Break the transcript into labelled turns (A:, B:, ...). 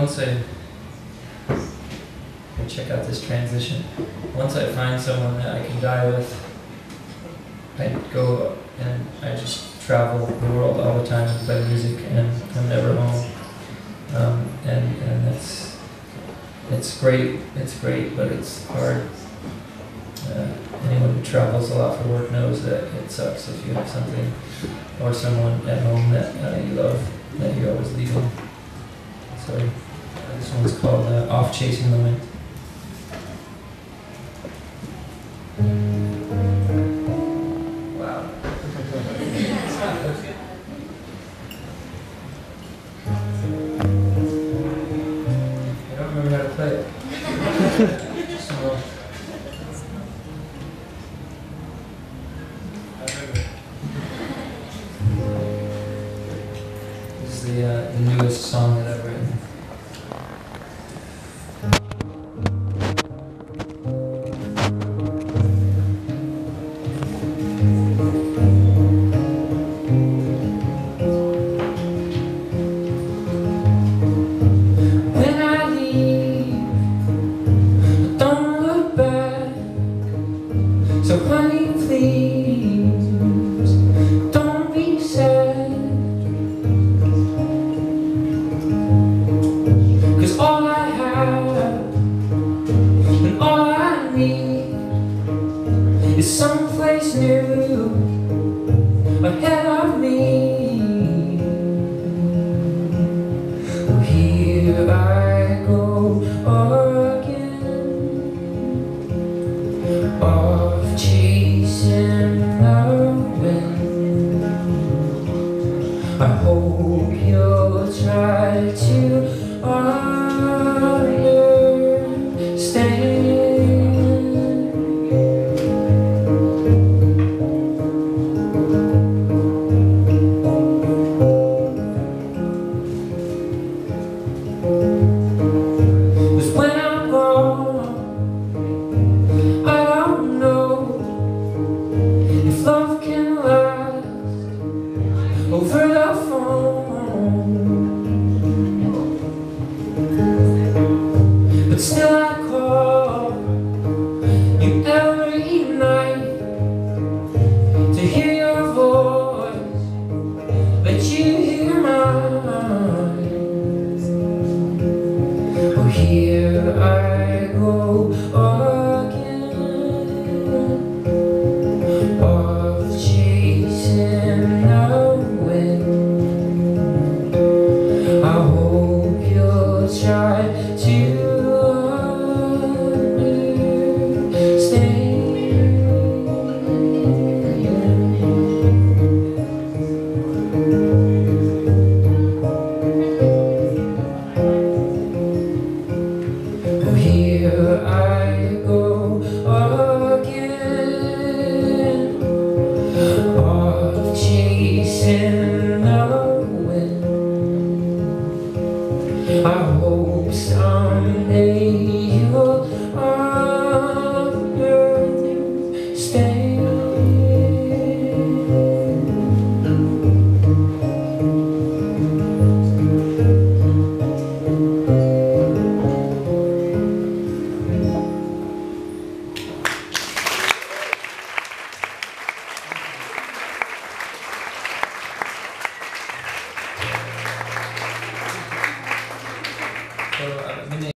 A: once I check out this transition, once I find someone that I can die with, I go and I just travel the world all the time and play music, and I'm never home. And it's great, but it's hard. Anyone who travels a lot for work knows that it sucks if you have something or someone at home that you love, that you're always leaving. So this one's called Off Chasing the Wind. Wow. I don't remember how to play it. So, this is the newest song that I've written. When I leave, don't look back. So honey, please, don't be sad. 'Cause all I have and all I need is someplace new ahead of me. Well, here I go again, off chasing the wind. I hope you'll try to understand. Cause when I'm gone, I don't know if love can last over the phone. But still I call you every night to hear your voice, let you hear mine. Oh, here I go again, off chasing the wind. I hope you'll try to here I go again, off chasing the wind. I hope someday you'll understand.